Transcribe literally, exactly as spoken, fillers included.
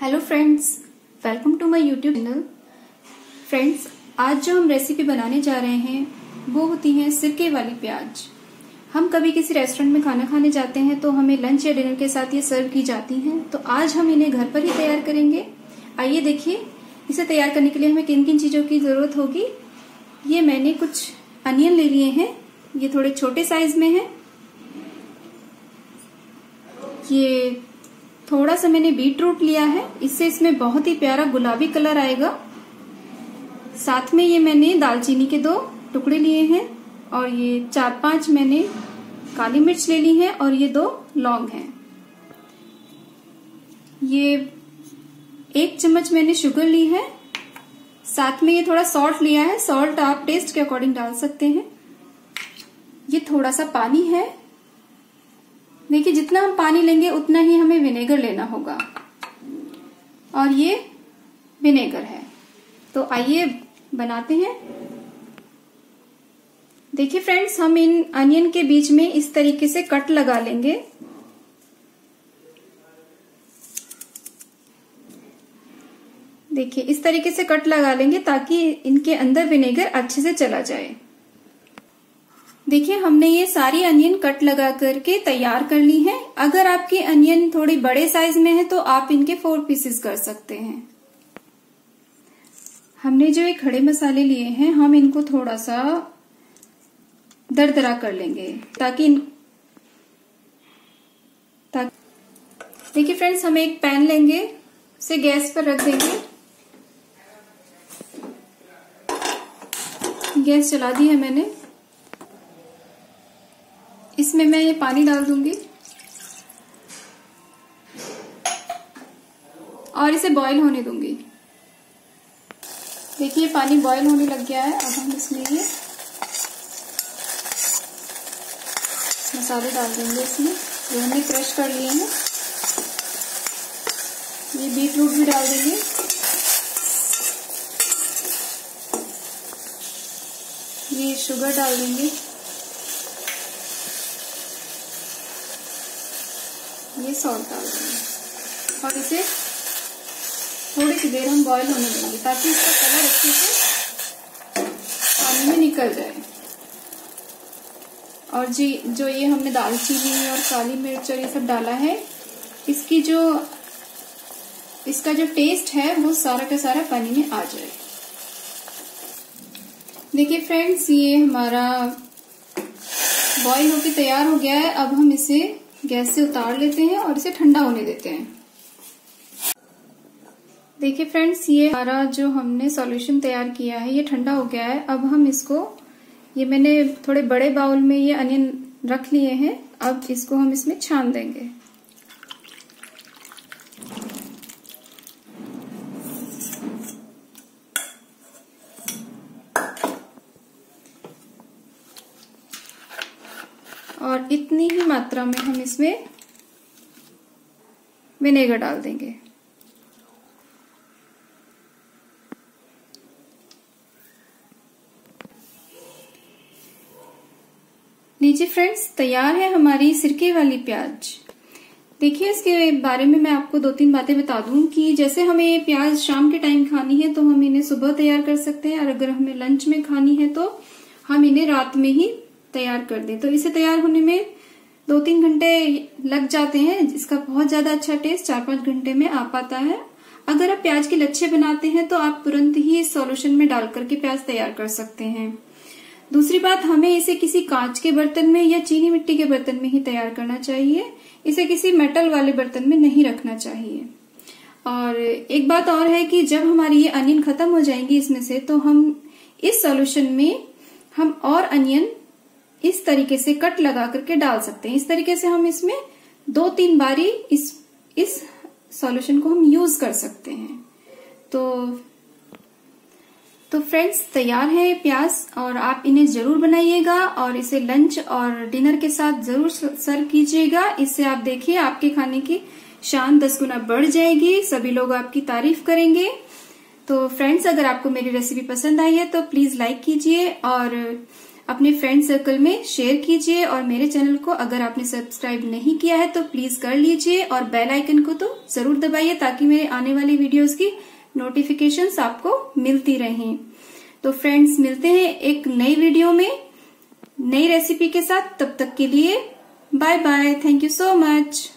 Hello friends, welcome to my YouTube channel. Friends, आज जो हम रेसिपी बनाने जा रहे हैं वो होती है सिरके वाली प्याज। हम कभी किसी रेस्टोरेंट में खाना खाने जाते हैं तो हमें लंच या डिनर के साथ ये सर्व की जाती हैं, तो आज हम इन्हें घर पर ही तैयार करेंगे। आइए देखिए इसे तैयार करने के लिए हमें किन किन चीजों की जरूरत होगी। ये मैंने कुछ अनियन ले लिए हैं, ये थोड़े छोटे साइज में है। ये थोड़ा सा मैंने बीट रूट लिया है, इससे इसमें बहुत ही प्यारा गुलाबी कलर आएगा। साथ में ये मैंने दालचीनी के दो टुकड़े लिए हैं और ये चार पांच मैंने काली मिर्च ले ली है और ये दो लौंग हैं। ये एक चम्मच मैंने शुगर ली है। साथ में ये थोड़ा सॉल्ट लिया है, सॉल्ट आप टेस्ट के अकॉर्डिंग डाल सकते हैं। ये थोड़ा सा पानी है। देखिए जितना हम पानी लेंगे उतना ही हमें विनेगर लेना होगा और ये विनेगर है। तो आइए बनाते हैं। देखिए फ्रेंड्स, हम इन अनियन के बीच में इस तरीके से कट लगा लेंगे। देखिए इस तरीके से कट लगा लेंगे ताकि इनके अंदर विनेगर अच्छे से चला जाए। देखिए हमने ये सारी अनियन कट लगा करके तैयार कर ली है। अगर आपकी अनियन थोड़ी बड़े साइज में है तो आप इनके फोर पीसेस कर सकते हैं। हमने जो ये खड़े मसाले लिए हैं हम इनको थोड़ा सा दरदरा कर लेंगे ताकि ताकि देखिए फ्रेंड्स, हम एक पैन लेंगे, उसे गैस पर रख देंगे। गैस चला दी है मैंने। इसमें मैं ये पानी डाल दूंगी और इसे बॉईल होने दूंगी। देखिए पानी बॉईल होने लग गया है। अब हम इसमें ये मसाले डाल देंगे इसमें जो हमने क्रश कर लिए हैं। ये बीट रूट भी डाल देंगे। ये शुगर डाल देंगे। ये सॉल्ट डाल देंगे और इसे थोड़ी सी देर हम बॉईल होने देंगे ताकि इसका कलर अच्छे से पानी में निकल जाए। और जी जो ये हमने दालचीनी और काली मिर्च और ये सब डाला है, इसकी जो इसका जो टेस्ट है वो सारा का सारा पानी में आ जाए। देखिए फ्रेंड्स, ये हमारा बॉईल होके तैयार हो गया है। अब हम इसे गैस से उतार लेते हैं और इसे ठंडा होने देते हैं। देखिए फ्रेंड्स, ये हमारा जो हमने सॉल्यूशन तैयार किया है ये ठंडा हो गया है। अब हम इसको, ये मैंने थोड़े बड़े बाउल में ये अनियन रख लिए हैं, अब इसको हम इसमें छान देंगे। और इतनी ही मात्रा में हम इसमें विनेगर डाल देंगे। लीजिए फ्रेंड्स, तैयार है हमारी सिरके वाली प्याज। देखिए इसके बारे में मैं आपको दो तीन बातें बता दूं कि जैसे हमें ये प्याज शाम के टाइम खानी है तो हम इन्हें सुबह तैयार कर सकते हैं, और अगर हमें लंच में खानी है तो हम इन्हें रात में ही तैयार कर दें। तो इसे तैयार होने में दो तीन घंटे लग जाते हैं। इसका बहुत ज्यादा अच्छा टेस्ट चार पांच घंटे में आ पाता है। अगर आप प्याज के लच्छे बनाते हैं तो आप तुरंत ही इस सॉल्यूशन में डाल करके प्याज तैयार कर सकते हैं। दूसरी बात, हमें इसे किसी कांच के बर्तन में या चीनी मिट्टी के बर्तन में ही तैयार करना चाहिए। इसे किसी मेटल वाले बर्तन में नहीं रखना चाहिए। और एक बात और है कि जब हमारी ये अनियन खत्म हो जाएंगी इसमें से, तो हम इस सॉल्यूशन में हम और अनियन इस तरीके से कट लगा करके डाल सकते हैं। इस तरीके से हम इसमें दो तीन बारी इस इस सॉल्यूशन को हम यूज कर सकते हैं। तो तो फ्रेंड्स, तैयार है प्याज और आप इन्हें जरूर बनाइएगा और इसे लंच और डिनर के साथ जरूर सर्व कीजिएगा। इससे आप देखिए आपके खाने की शान दस गुना बढ़ जाएगी। सभी लोग आपकी तारीफ करेंगे। तो फ्रेंड्स, अगर आपको मेरी रेसिपी पसंद आई है तो प्लीज लाइक कीजिए और अपने फ्रेंड सर्कल में शेयर कीजिए और मेरे चैनल को अगर आपने सब्सक्राइब नहीं किया है तो प्लीज कर लीजिए और बेल आइकन को तो जरूर दबाइए ताकि मेरे आने वाली वीडियोस की नोटिफिकेशंस आपको मिलती रहें। तो फ्रेंड्स, मिलते हैं एक नई वीडियो में नई रेसिपी के साथ। तब तक के लिए bye bye. Thank you so much.